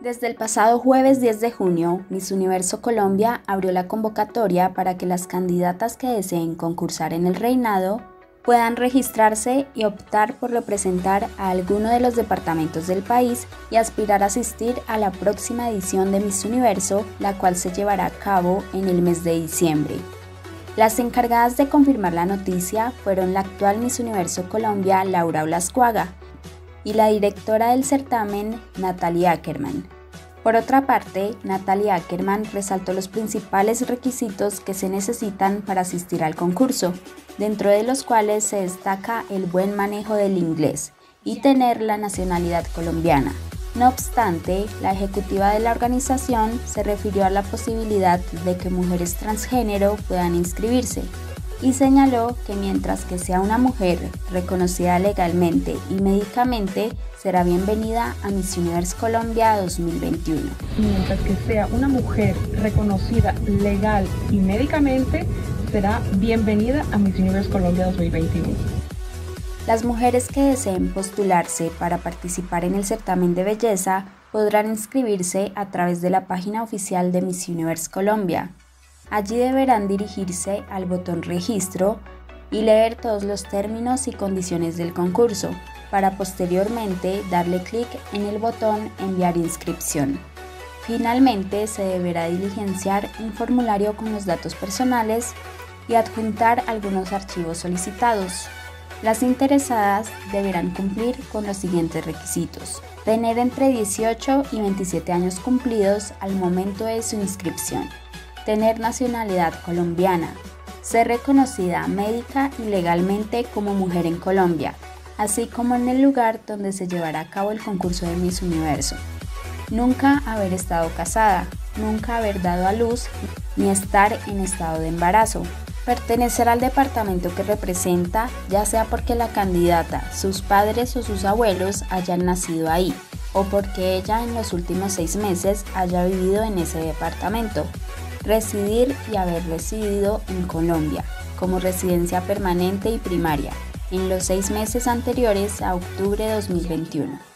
Desde el pasado jueves 10 de junio, Miss Universo Colombia abrió la convocatoria para que las candidatas que deseen concursar en el reinado puedan registrarse y optar por representar a alguno de los departamentos del país y aspirar a asistir a la próxima edición de Miss Universo, la cual se llevará a cabo en el mes de diciembre. Las encargadas de confirmar la noticia fueron la actual Miss Universo Colombia, Laura Blascuaga, y la directora del certamen, Natalie Ackerman. Por otra parte, Natalie Ackerman resaltó los principales requisitos que se necesitan para asistir al concurso, dentro de los cuales se destaca el buen manejo del inglés y tener la nacionalidad colombiana. No obstante, la ejecutiva de la organización se refirió a la posibilidad de que mujeres transgénero puedan inscribirse y señaló que mientras que sea una mujer reconocida legalmente y médicamente, será bienvenida a Miss Universe Colombia 2021. Mientras que sea una mujer reconocida legal y médicamente, será bienvenida a Miss Universe Colombia 2021. Las mujeres que deseen postularse para participar en el certamen de belleza podrán inscribirse a través de la página oficial de Miss Universe Colombia. Allí deberán dirigirse al botón registro y leer todos los términos y condiciones del concurso, para posteriormente darle clic en el botón enviar inscripción. Finalmente se deberá diligenciar un formulario con los datos personales y adjuntar algunos archivos solicitados. Las interesadas deberán cumplir con los siguientes requisitos: tener entre 18 y 27 años cumplidos al momento de su inscripción, tener nacionalidad colombiana, ser reconocida médica y legalmente como mujer en Colombia, así como en el lugar donde se llevará a cabo el concurso de Miss Universo, nunca haber estado casada, nunca haber dado a luz, ni estar en estado de embarazo, pertenecer al departamento que representa, ya sea porque la candidata, sus padres o sus abuelos hayan nacido ahí, o porque ella en los últimos 6 meses haya vivido en ese departamento, residir y haber residido en Colombia como residencia permanente y primaria en los 6 meses anteriores a octubre de 2021.